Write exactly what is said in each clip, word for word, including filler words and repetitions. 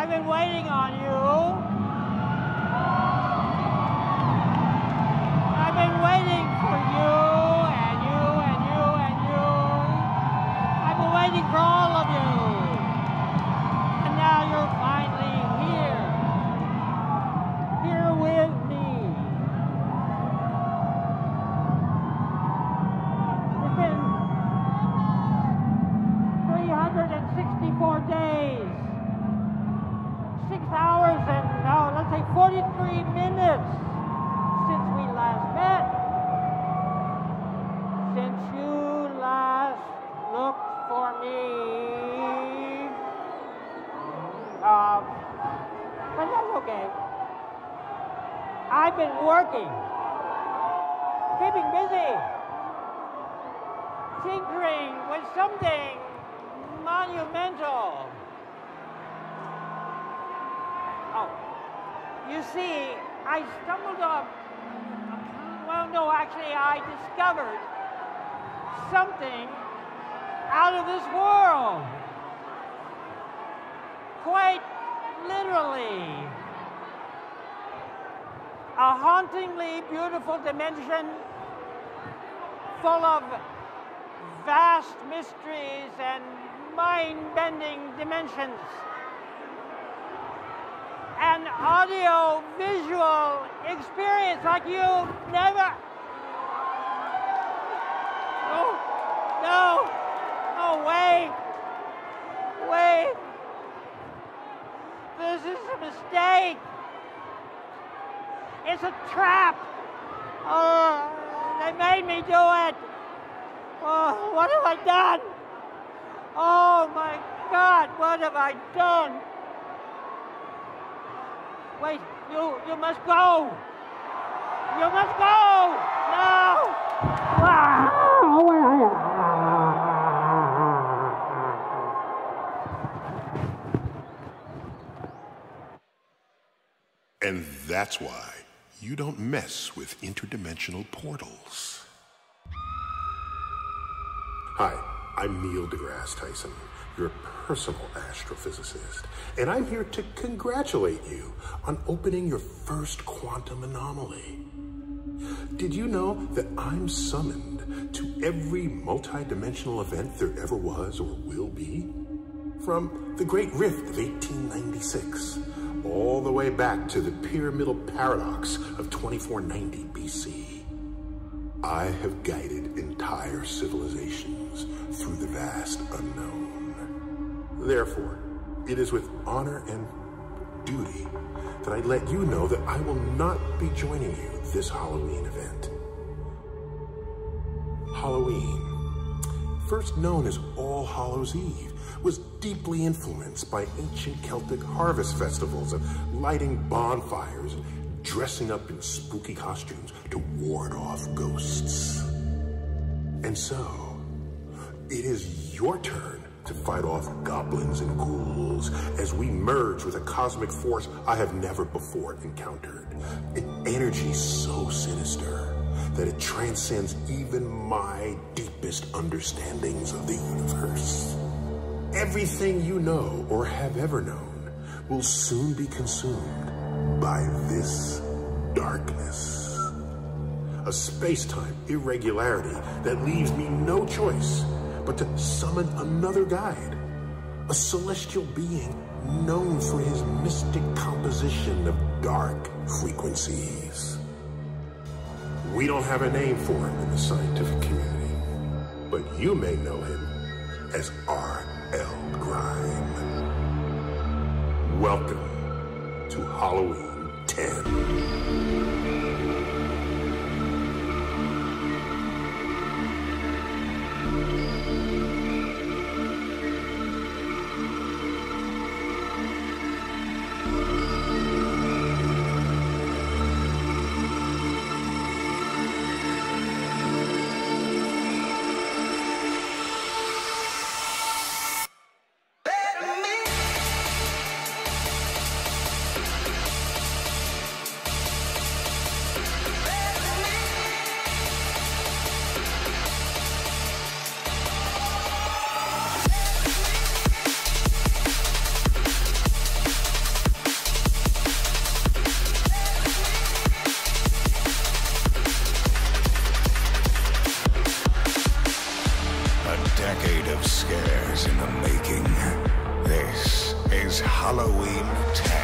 I've been waiting on you. I've been waiting for you and you and you and you. I've been waiting for all of you. And now you're finally here. Here with me. It's been three hundred sixty-four days. Six hours and, no, let's say forty-three minutes since we last met. Since you last looked for me. Um, but that's okay. I've been working, keeping busy, tinkering with something monumental. Oh, you see, I stumbled up, well, no, actually, I discovered something out of this world. Quite literally. A hauntingly beautiful dimension full of vast mysteries and mind-bending dimensions. An audio-visual experience like you've never... Oh, no, oh, wait, wait. This is a mistake. It's a trap. Oh, they made me do it. Oh, what have I done? Oh my God, what have I done? Wait, you, you must go. You must go. No. And that's why you don't mess with interdimensional portals. Hi, I'm Neil deGrasse Tyson, your personal astrophysicist, and I'm here to congratulate you on opening your first quantum anomaly. Did you know that I'm summoned to every multi-dimensional event there ever was or will be? From the Great Rift of eighteen ninety-six, all the way back to the pyramidal paradox of twenty-four ninety B C. I have guided entire civilizations through the vast unknown. Therefore, it is with honor and duty that I let you know that I will not be joining you this Halloween event. Halloween, first known as All Hallows Eve, was deeply influenced by ancient Celtic harvest festivals of lighting bonfires and dressing up in spooky costumes to ward off ghosts. And so, it is your turn to fight off goblins and ghouls as we merge with a cosmic force I have never before encountered. An energy so sinister that it transcends even my deepest understandings of the universe. Everything you know or have ever known will soon be consumed by this darkness. A space-time irregularity that leaves me no choice but to summon another guide, a celestial being known for his mystic composition of dark frequencies. We don't have a name for him in the scientific community, but you may know him as R L Grime. Welcome to Halloween ten. decade of scares in the making. This is Halloween ten.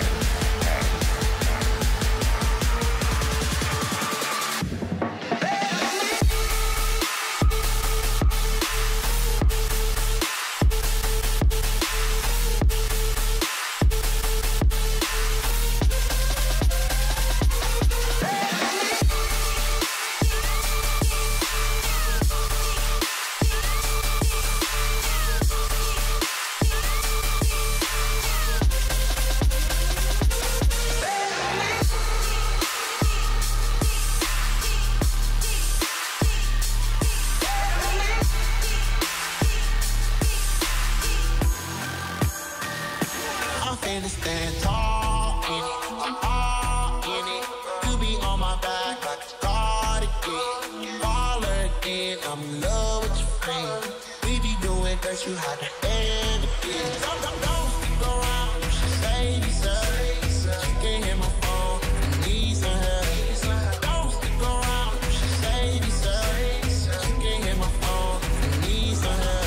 Stand tall in it, I'm all in it. You be on my back like a cardigan. All again, I'm in love with your friend. We be doing things you had to end again. Don't, don't, don't stick around, you should save yourself. She can hit my phone, I need some help. Don't stick around, you should save yourself. She can hit my phone, I need some help.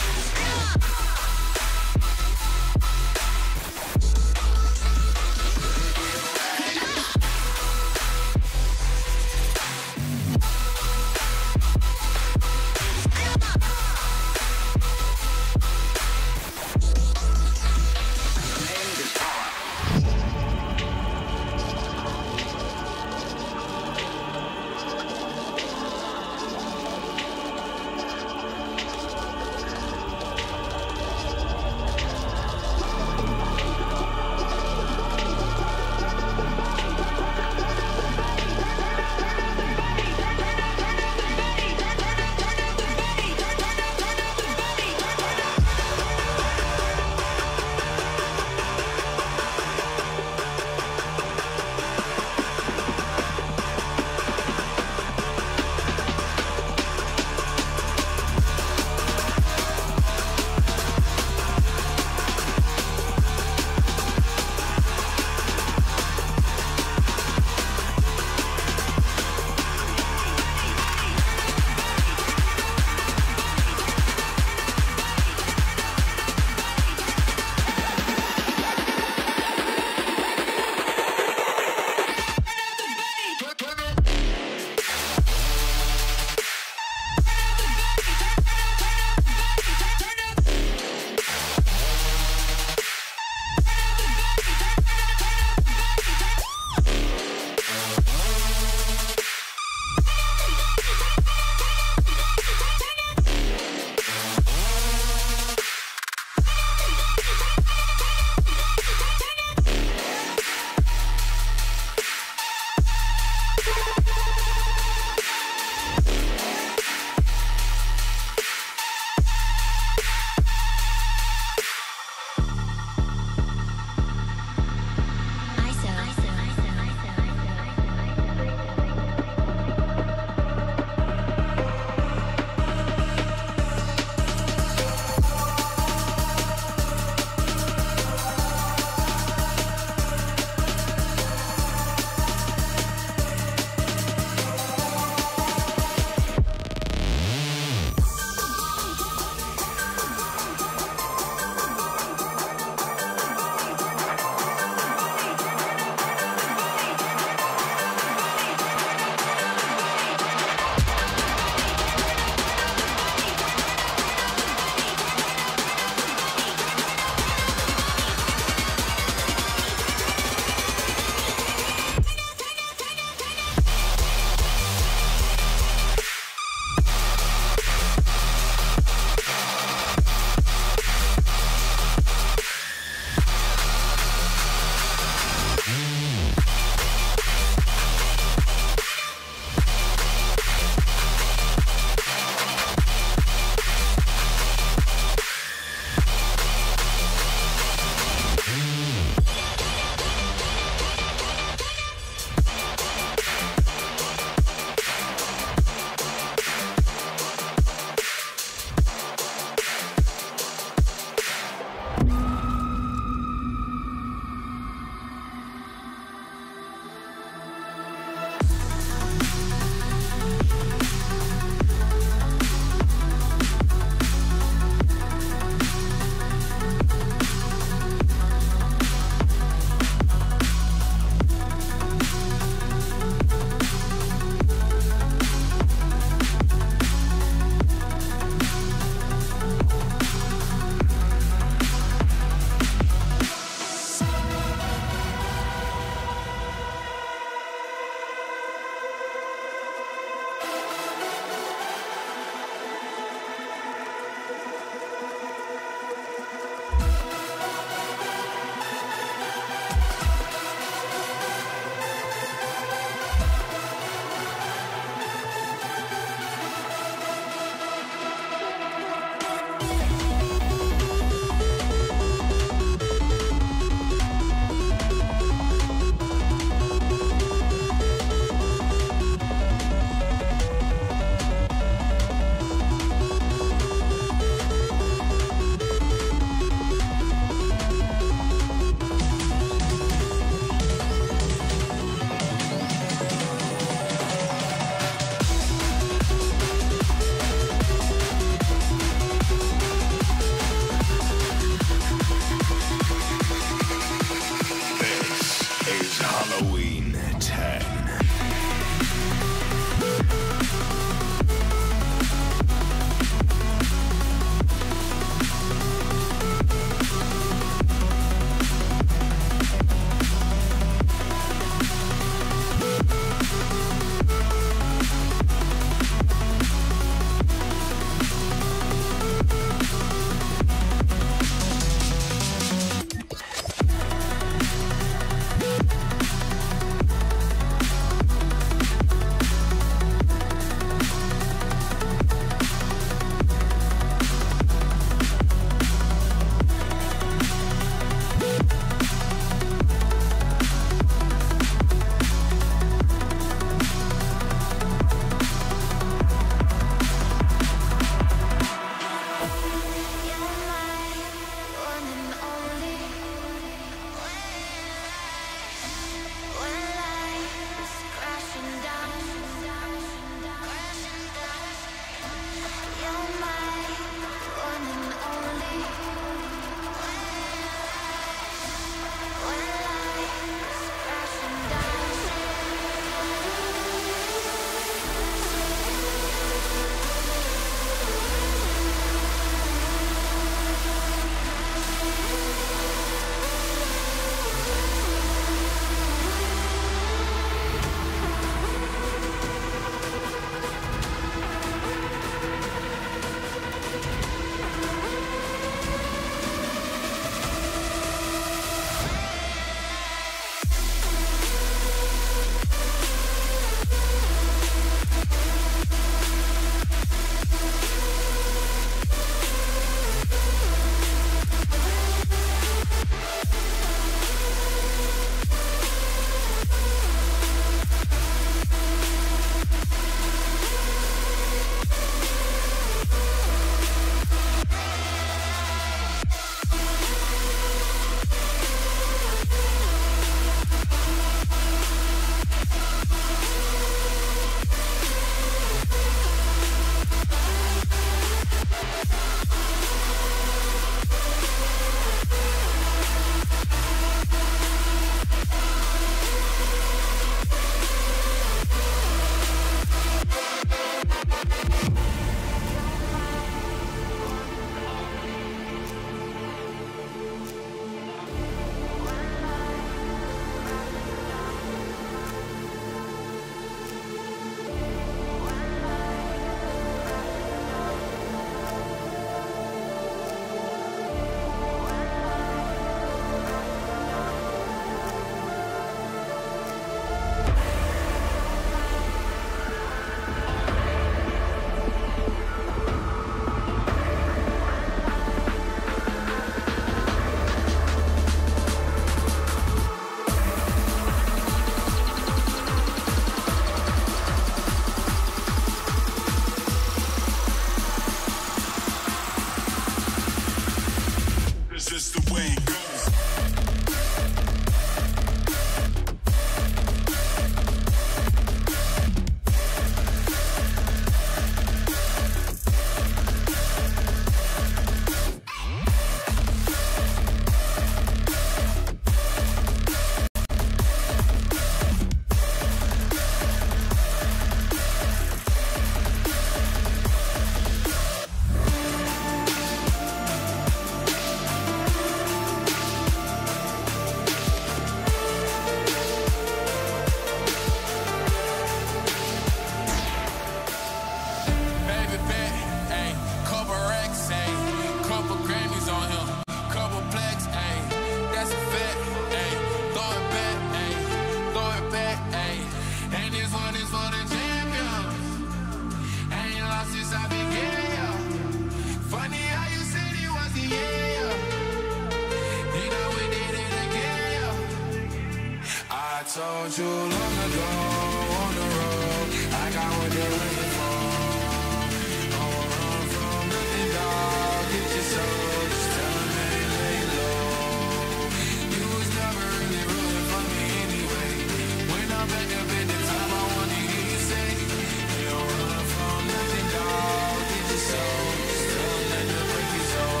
far too long ago on the road. I got what they're looking for. I won't run from nothing, dog. Get your soul, just tell them they ain't lay low. You was never really rooting for me anyway. When I'm back up at the time, I wanna hear you say, you don't run from nothing, dog. Get your soul, just tell them that they'll break your soul.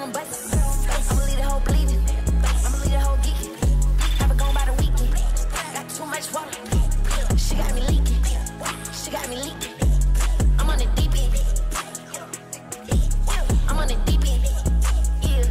I'ma bust it. I'ma leave the whole bleeding. I'ma leave the whole geeking. Haven't gone by the weekend. Got too much water. She got me leaking. She got me leaking. I'm on the deep end. I'm on the deep end. Yeah.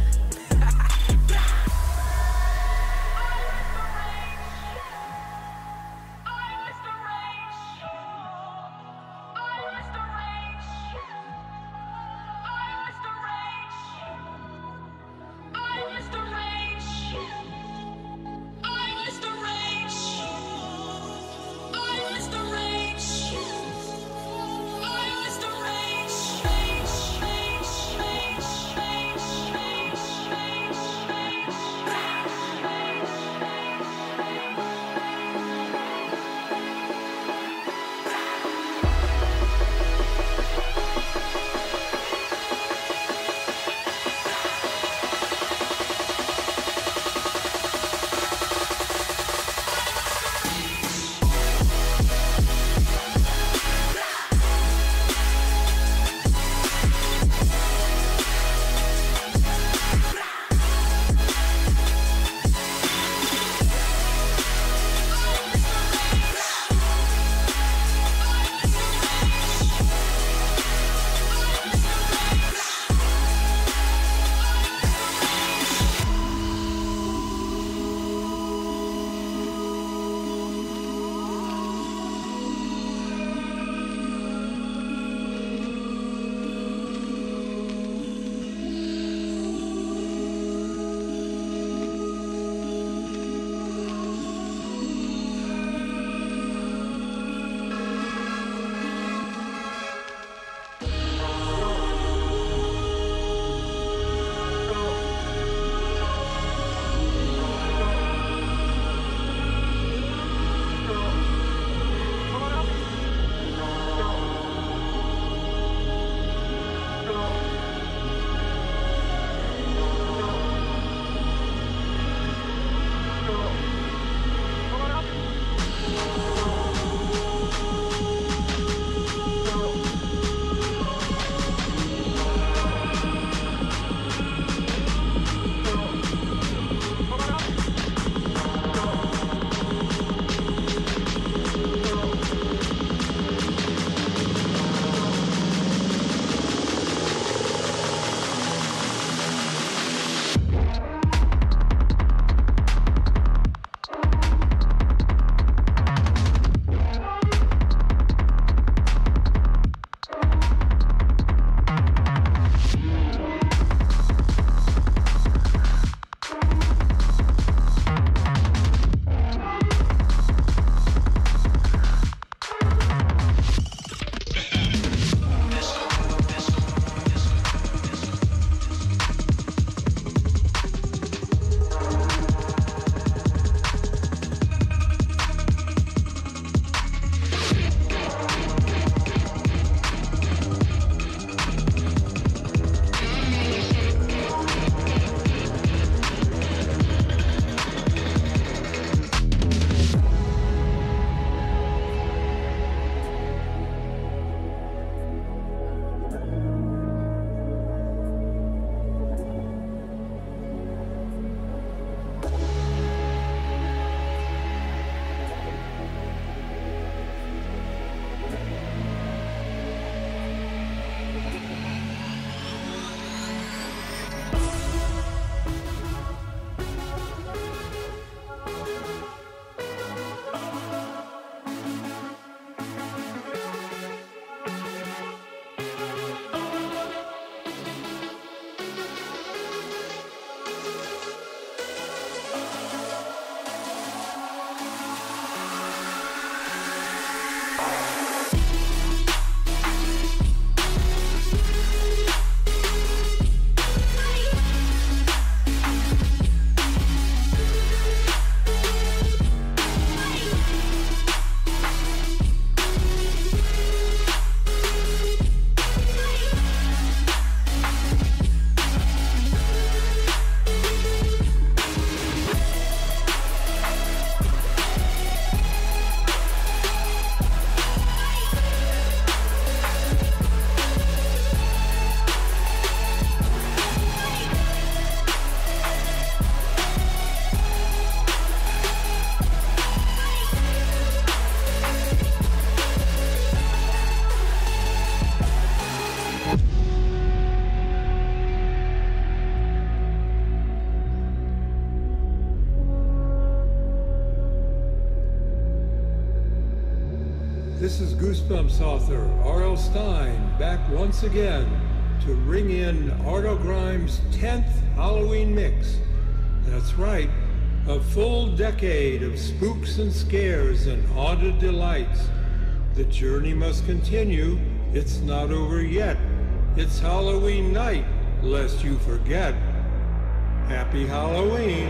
this is Goosebumps author R L Stine back once again to ring in Arto Grime's tenth Halloween mix. That's right, a full decade of spooks and scares and haunted delights. The journey must continue, it's not over yet. It's Halloween night, lest you forget. Happy Halloween!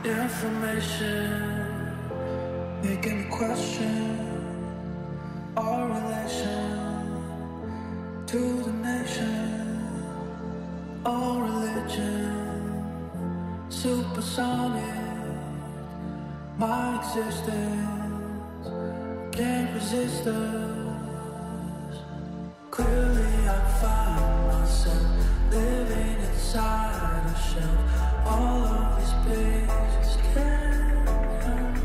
Information making me question our relation to the nation, our religion, supersonic. My existence can't resist us. Clearly, I find myself living inside a shell. All of these pages can't help.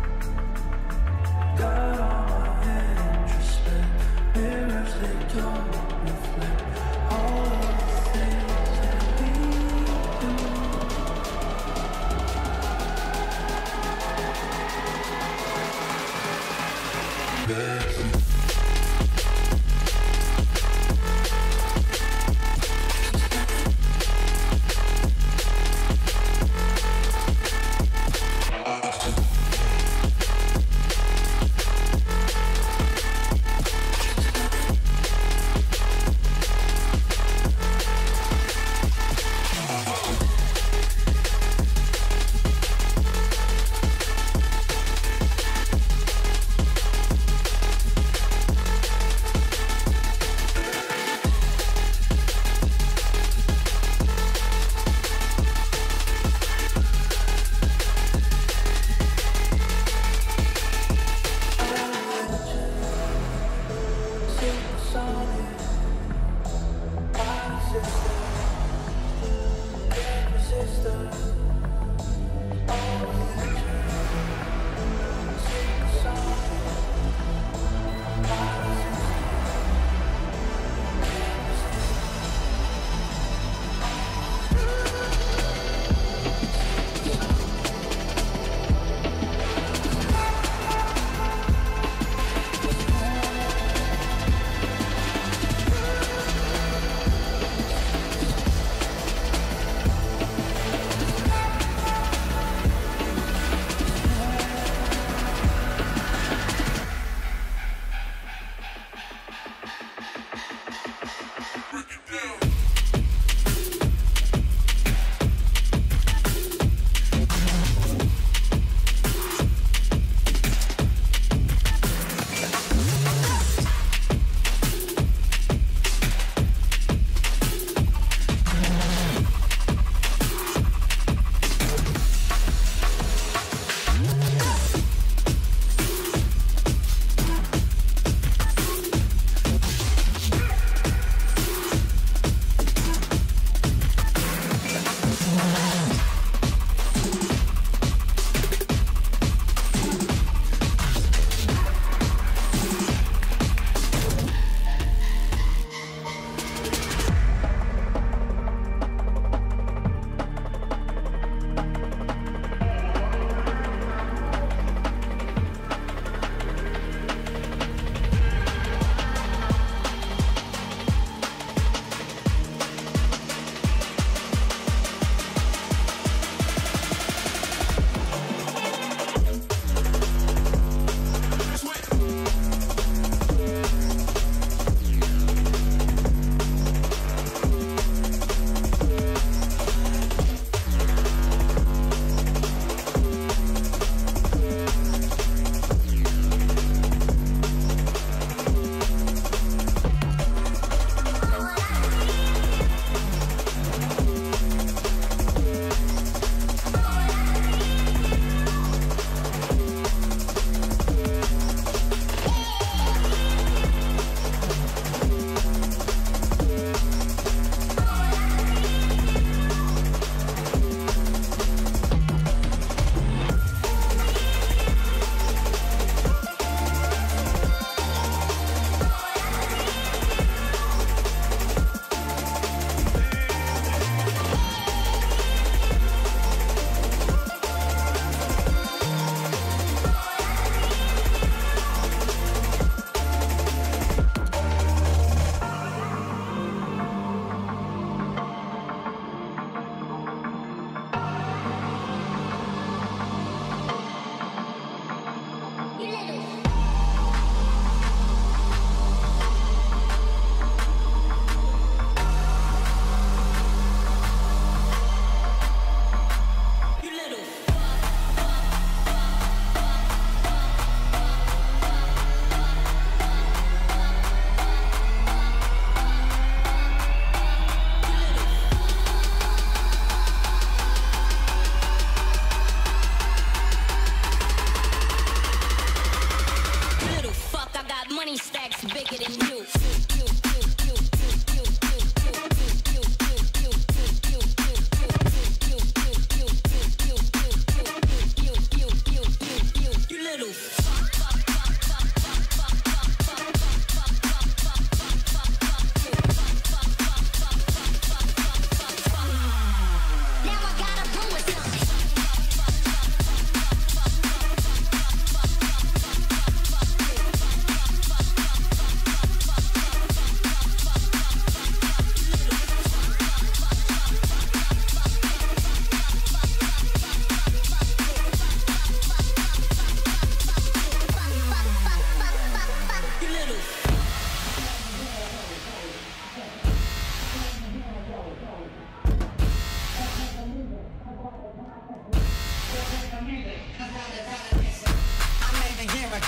Got all my introspect mirrors, they don't reflect all of the things that we do. Baby.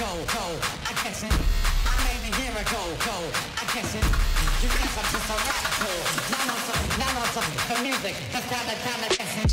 miracle, go, I guess it. I made a miracle, go, I guess it. You guess I'm just a radical. Now on something, now on something. The music, that's kind of, kind of guessing.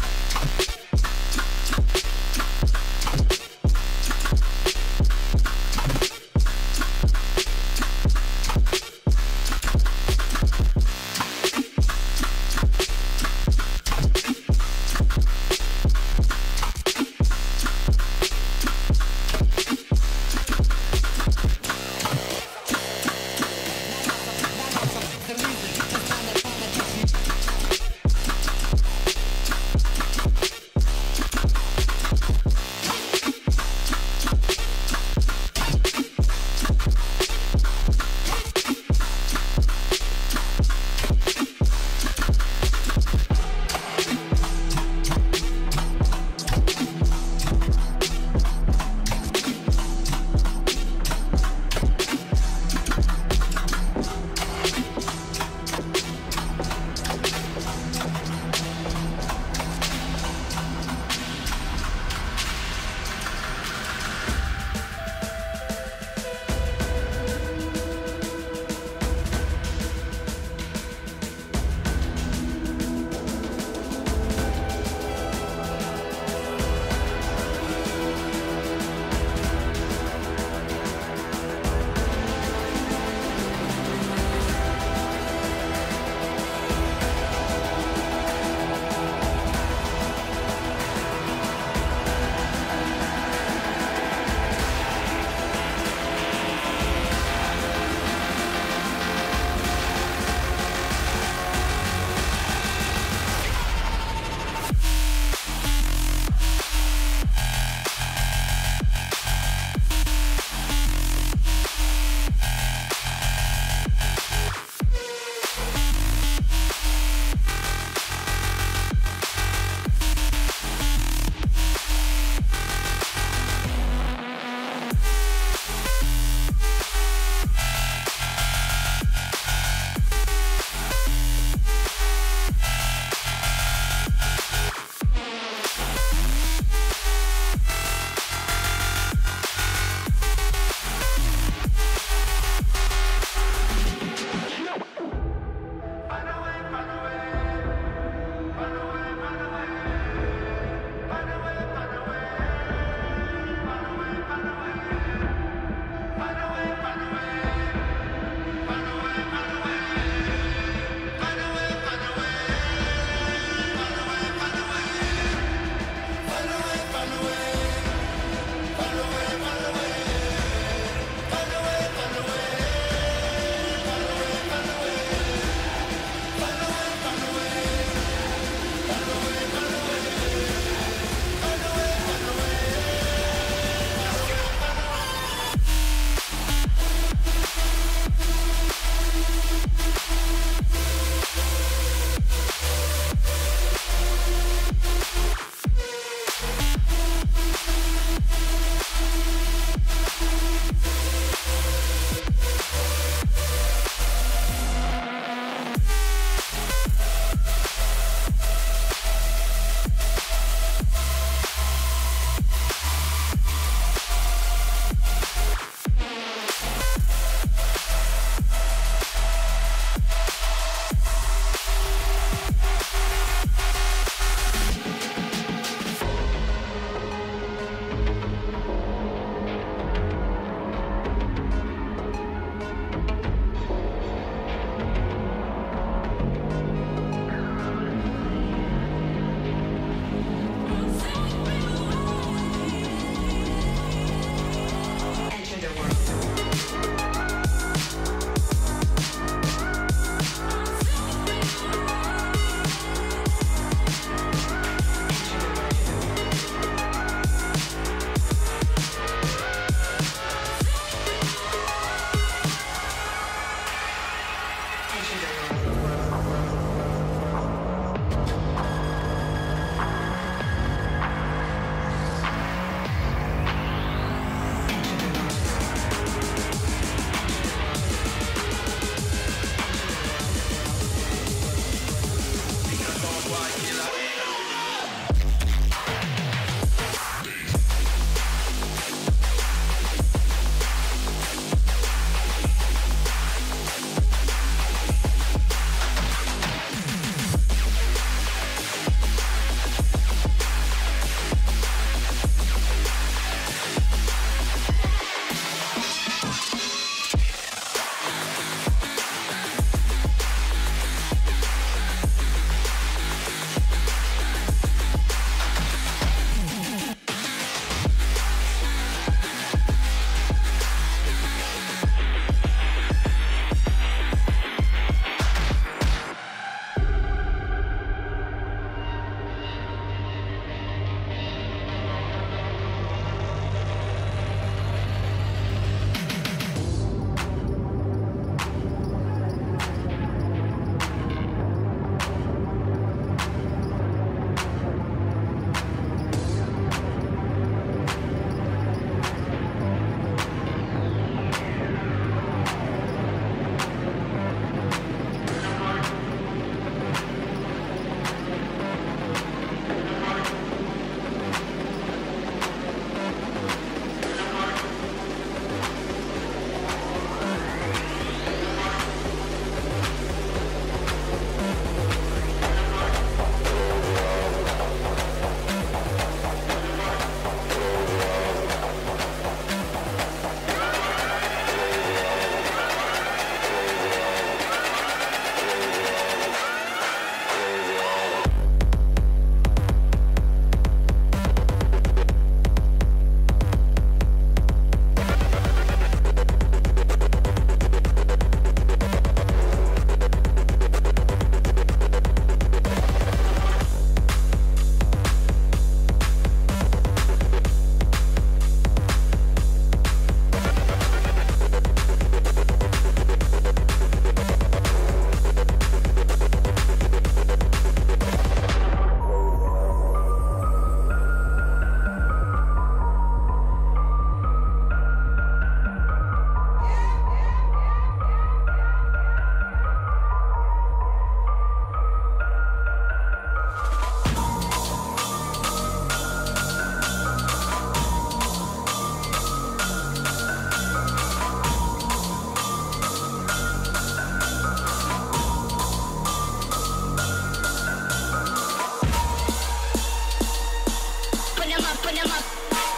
put them up.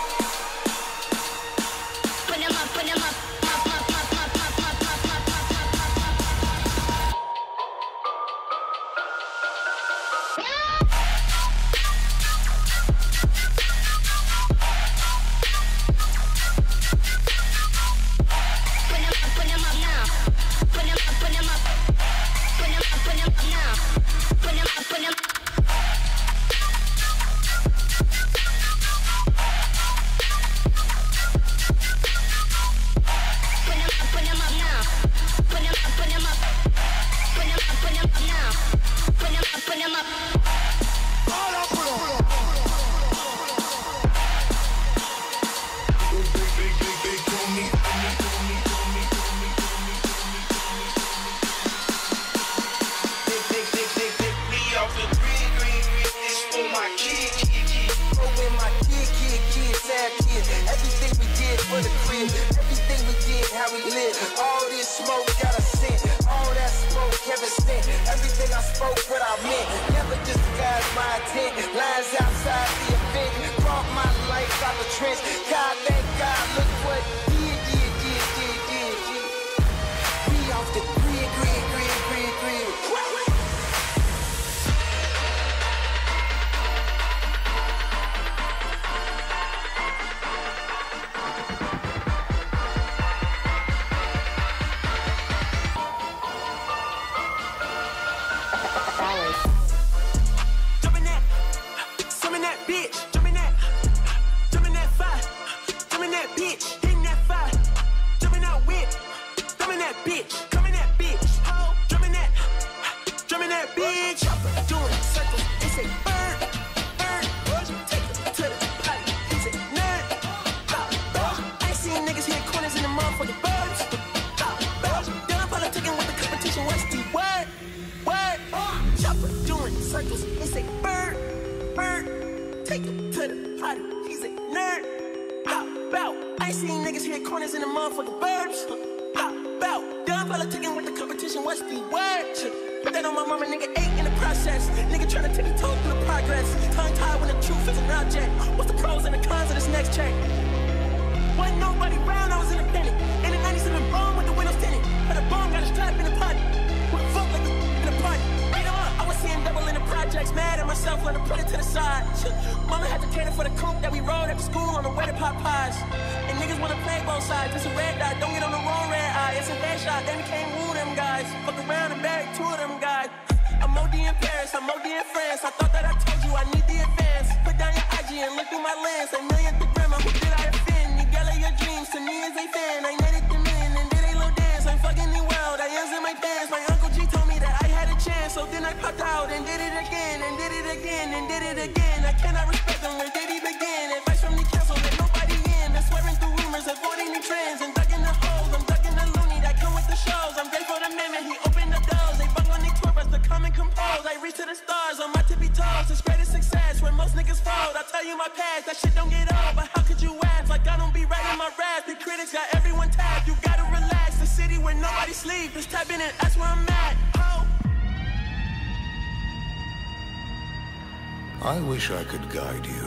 Put them up, put them up. Up, up, up, up, up, up, up, up, up, up, up. Put them up, put them up now. Put them up, put them up. Put them up, put them up now. Put them up, put them up. I wish I could guide you,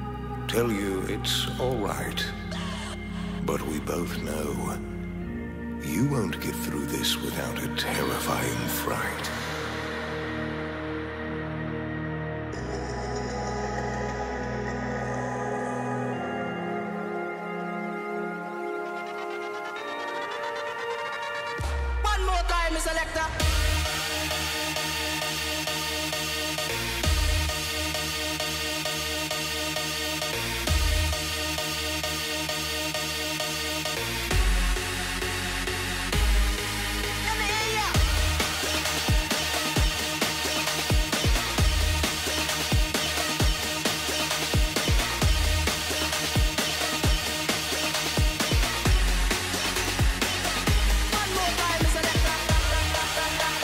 tell you it's all right. But we both know you won't get through this without a terrifying fright. One more time, Mister Selector. One more time, Mister Selector.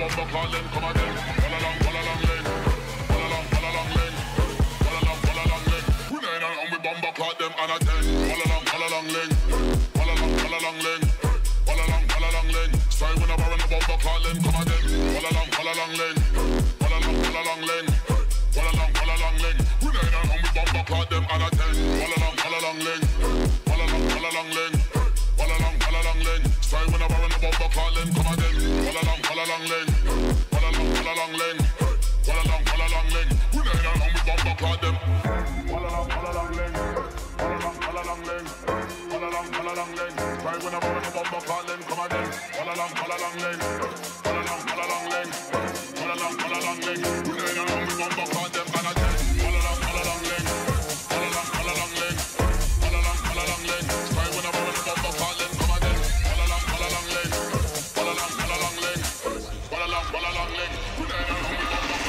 bumper call them come again. All along, all along lane. All along, all along lane. All along, all along lane. We nine and we bumper call them and a ten. All along, all along lane. All along, all along lane. All along, all along lane. Strike when I borrow the bumper call them come again. All along, all along lane. All along, all along lane. All along, all along lane. We nine and we bumper call them and a ten. All along, all along lane. All along, all along lane. All along, all along lane. Strike when I borrow the bumper call them come again. All along, all along lane. All along, all along lane. All along, all along lane. We nine and we bumper call them. All along, all along lane. All along, all along lane. All along, all along lane. Strike when I borrow the bumper call them come again. All along, all along lane. All along, all along lane. All along, all along lane. We nine and we bumper call them and a ten. All along, all along lane. All along, all along lane. All along, all along lane. Strike when I borrow the bumper call them come again. All along, all along lane. All along, all along lane. All along, all along lane. We nine and we bumper call them.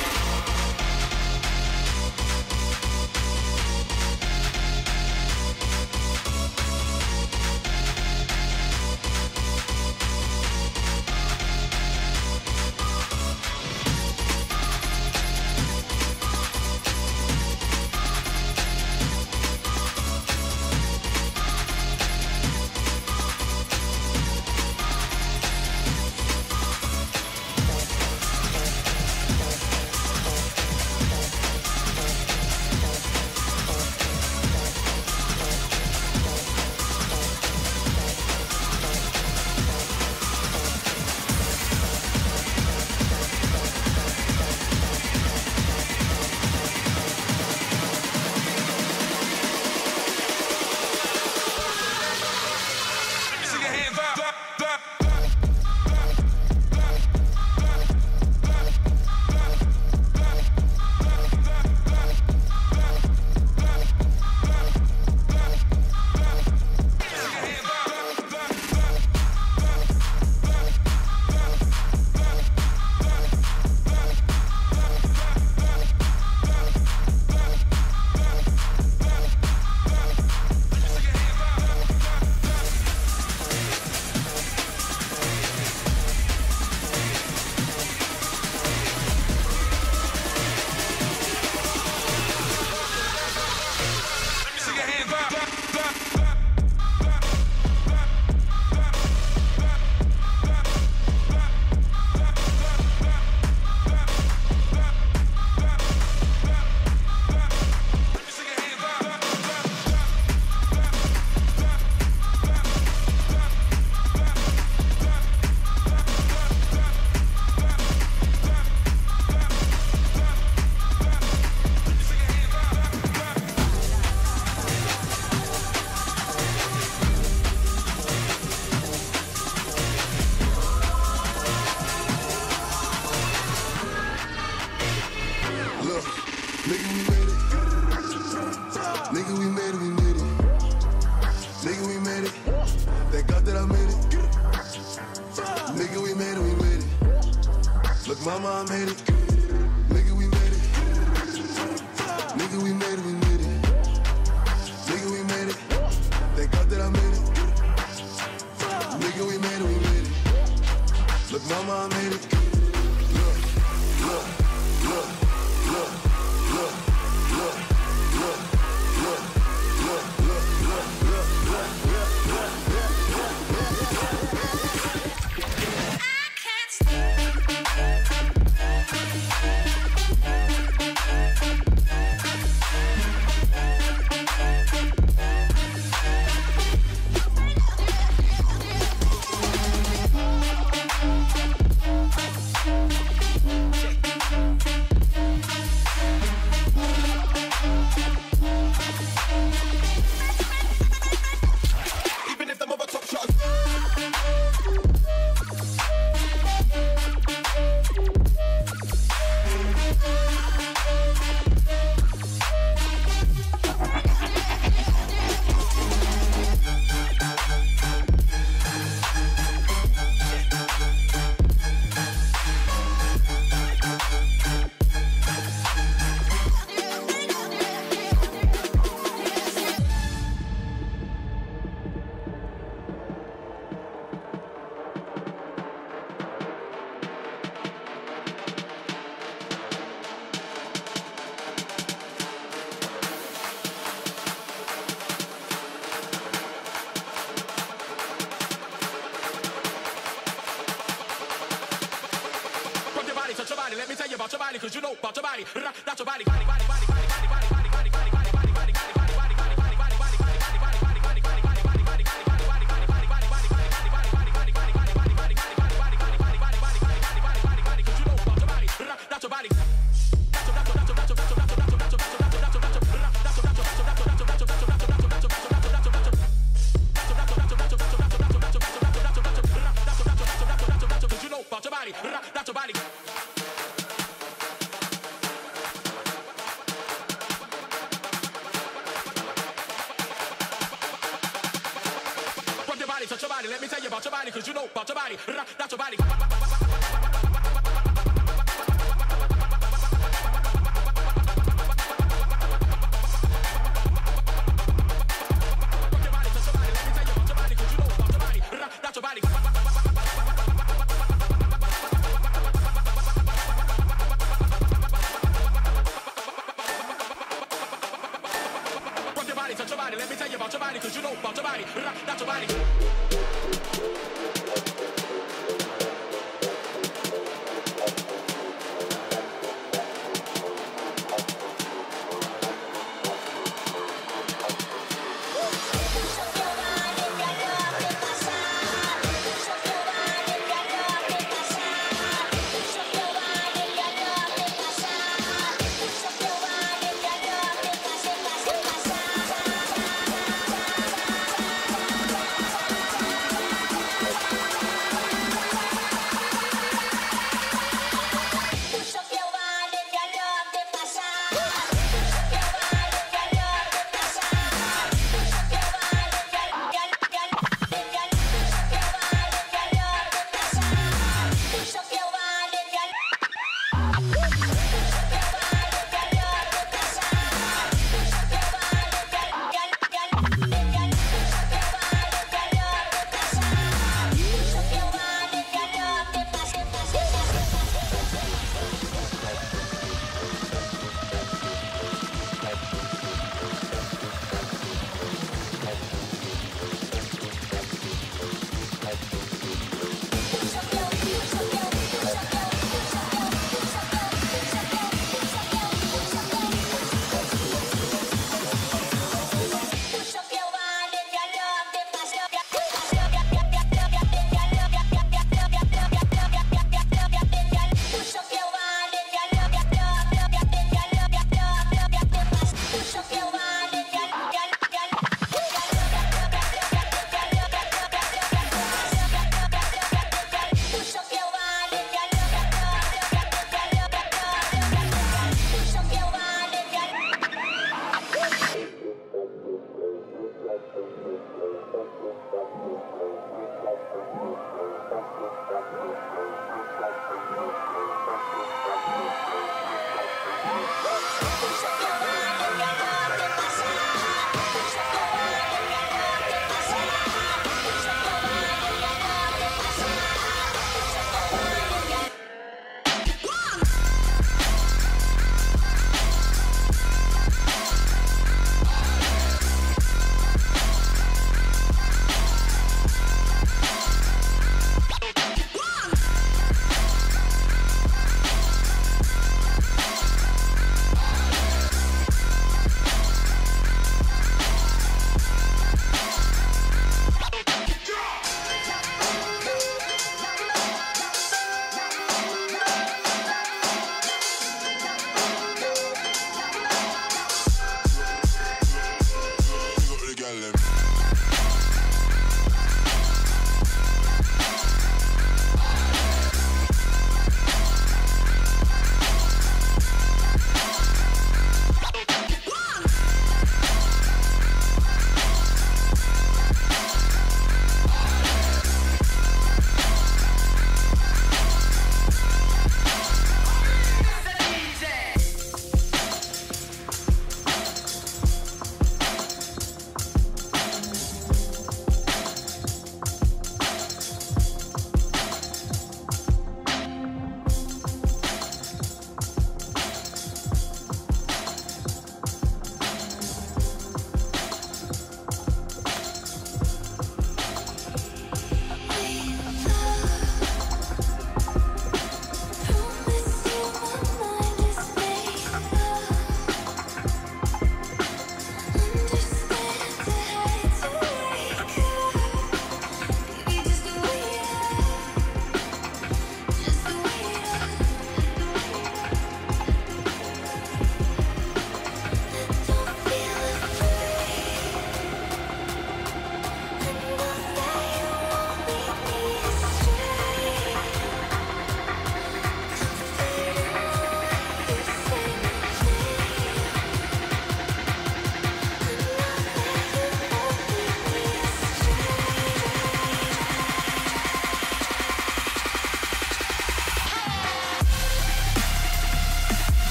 Mama, I made it. Nigga, we made it. Nigga, we made it, we made it. Nigga, we made it. Thank God that I made it. Nigga, we made it, we made it. Look, mama, I made it. Look, look, look, look, look, look, look, look, look, look, look, look, look, look, look, look. Bye. body, cause you know about your body. That's your body, body, body, body, body, body, body, body, body, body, body, body, body, body, body, body, body, body, body, touch your body. Let me tell you about your body, cause you know about your body. That's your body. Touch your body, let me tell you about your body, cause you know about your body. That's your body.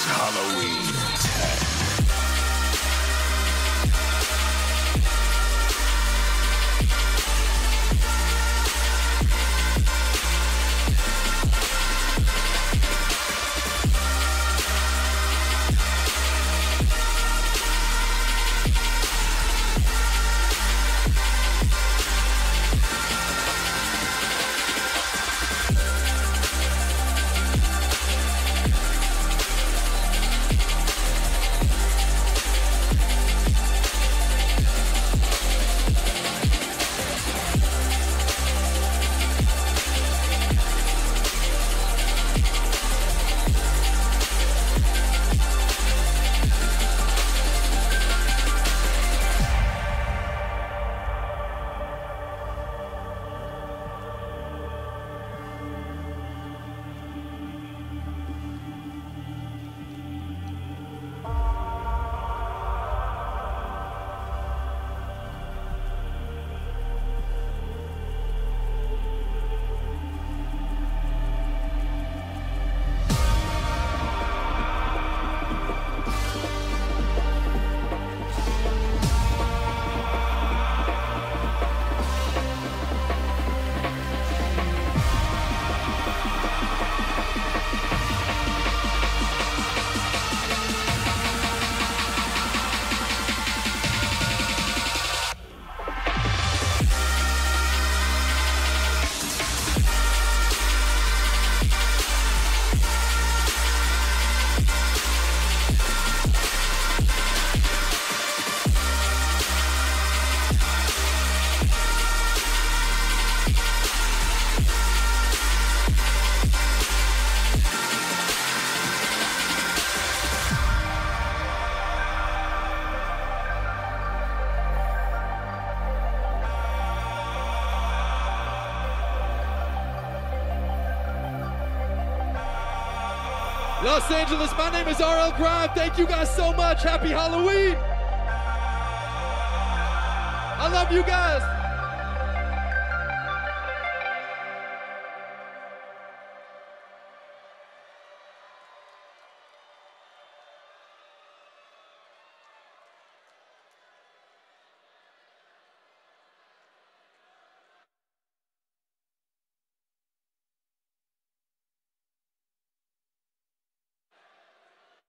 Halloween ten. Los Angeles, my name is R L Grime. Thank you guys so much. Happy Halloween. I love you guys.